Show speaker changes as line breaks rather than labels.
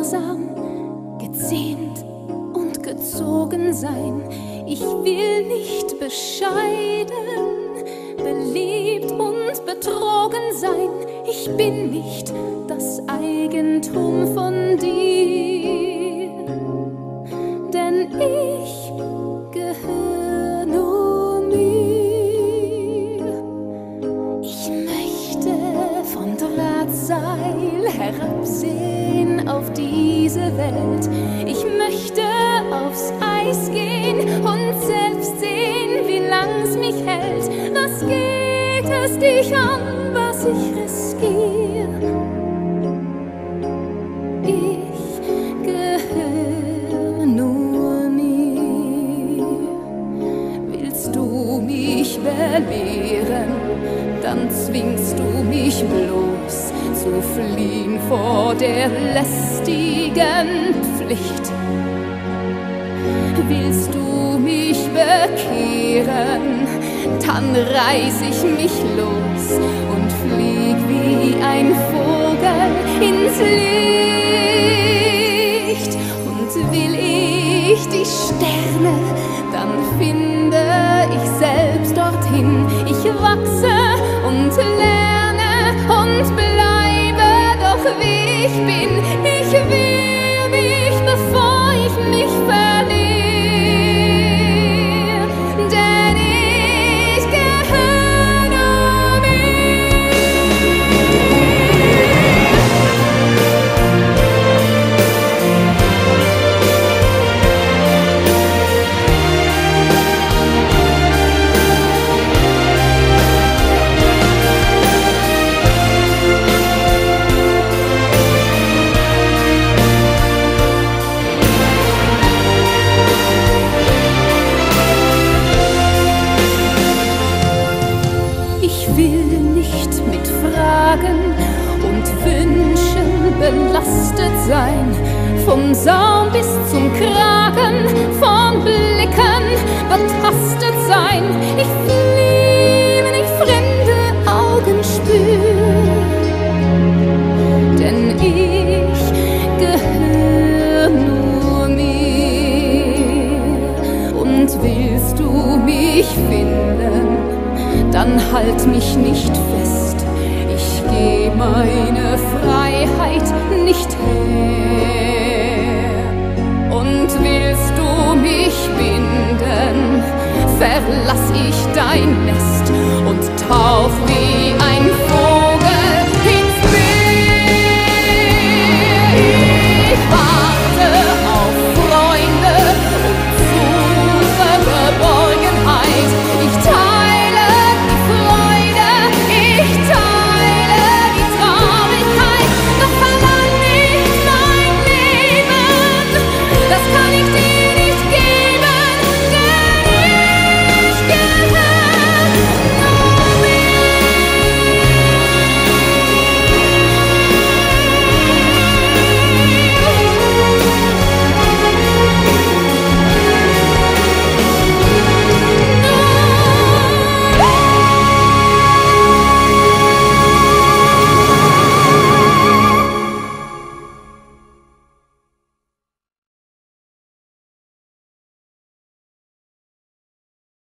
gehorsam, gezähmt und gezogen sein. Ich will nicht bescheiden, beliebt und betrogen sein. Ich bin nicht das Eigentum von dir, denn ich gehöre nur mir. Ich möchte vom Drahtseil herabsehen auf diese Welt. Ich möchte aufs Eis gehen und selbst sehen, wie lang's mich hält. Was geht es dich an, was ich riskiere? Ich gehöre nur mir. Willst du mich belehren, dann zwingst du mich bloß zu fliehen vor der lästigen Pflicht. Willst du mich bekehren, dann reiß ich mich los und flieg wie ein Vogel ins Licht. Und will ich die Sterne, dann finde ich selbst dorthin. Ich wachse und lerne und bleibe doch wie ich bin. Ich will mich, bevor ich mich verliere. Und Wünschen belastet sein, vom Saum bis zum Kragen, von Blicken betastet sein. Ich flieh, wenn ich fremde Augen spür, denn ich gehöre nur mir. Und willst du mich finden, dann halt mich nicht fest. Geh meine Freiheit nicht her. Und willst du mich binden, verlass ich dein Nest und tauch wie ein